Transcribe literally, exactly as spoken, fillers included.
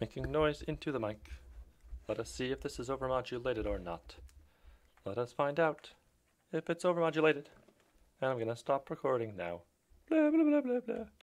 making noise into the mic. Let us see if this is overmodulated or not. Let us find out if it's overmodulated. And I'm going to stop recording now. Blah, blah, blah, blah, blah.